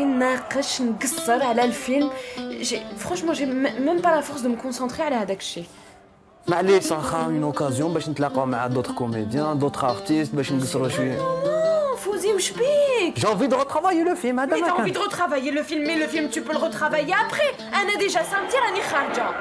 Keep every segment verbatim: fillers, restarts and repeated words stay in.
نناقش نقصر على الفيلم. فرانشمون جي ميم با لا فورس دو مكونسونطري على هذاك الشيء. معليش واخا اون اوكازيون باش نتلاقاو مع دوطخ كوميديان دوطخ ارتيست باش نقصروا شويه. فوزي وش بيك؟ J'ai envie de retravailler le film هذا. Mais t'as envie de retravailler le film, mais le film tu peux le retravailler après. أنا déjà سامتي راني خارجة.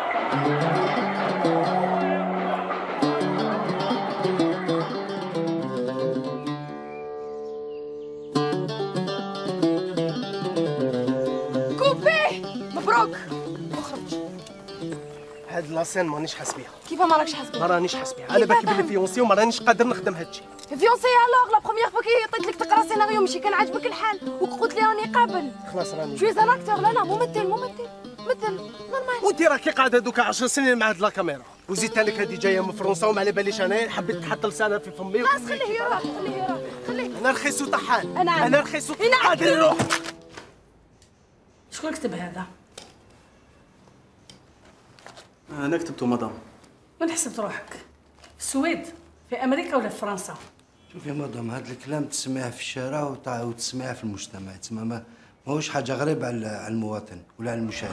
كوبي مبروك. اخرج. هاد لاسين مانيش حاس بيها. كيفاه ما راكش حاس بيها؟ ما رانيش حاس بيها، على بالك بلي فيونسي وما رانيش قادر نخدم هادشي. فيونسي الوغ لا بروميير فوا كي عطيت لك تقرا سيناريو ماشي كان عاجبك الحال وقلت لي راني قابل. خلاص راني. شوي زان اكتور. لا لا ممثل ممثل مثل نورمال. وانت راكي قاعده دوكا عشر سنين مع هاد لا كاميرا وزيدت لك هادي جايه من فرنسا وما على باليش انايا حبيت تحط لسانها في فمي. خلاص خليه يروح خليه يروح خليه. انا رخيص وطحان. انا انا رخيص قادر يروح. شكون كتب هذا؟ انا كتبته مدام. وين حسبت روحك؟ في السويد؟ في امريكا ولا في فرنسا؟ شوف يا مدام، هذا الكلام تسمعه في الشارع وتسمعه في المجتمع، تسمى ما ماهوش حاجه غريبه على المواطن ولا على المشاهد.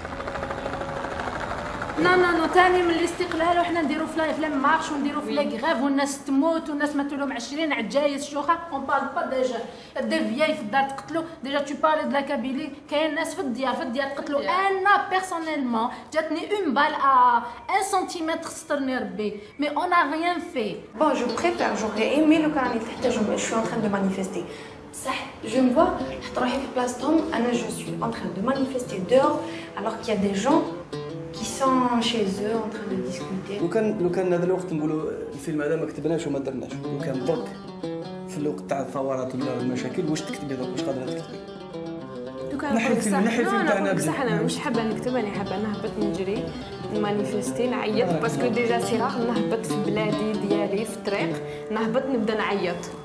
نو نو نو تاني من الاستقلال وحنا نديرو في لا مارش ونديرو في لا غريف والناس تموت والناس ماتوا لهم عشرين عجايز شوخه. اون بارل با ديجا دي فياي في الدار تقتلوا. ديجا تو بارلي دو لا كابيلي كاين ناس في الديار في الديار تقتلوا. انا بيرسونيلمون جاتني اون بال ا ان سنتيمتر سترني ربي مي اون ا ريان في. بون جو بريفير جوغي ايمي لو كان راني تحت جو شو ان تران دو مانيفيستي صح. جو مو فوا نحط روحي في بلاصتهم. انا جو سوي ان تران دو مانيفيستي دور alors qu'il y a des gens qui sont chez eux en train de discuter. لو كان لو كان هذا الوقت نقولوا الفيلم هذا ما كتبناش وما درناش، لو كان درك في الوقت تاع الثورات ولا المشاكل واش تكتبي درك واش قادره تكتبي؟ نحي الفيلم نحي الفيلم تاعنا بصح انا مش حابه نكتب. انا حابه نهبط نجري نمانيفيستي نعيط باسكو ديجا سي راغ نهبط في بلادي ديالي في الطريق نهبط نبدا نعيط.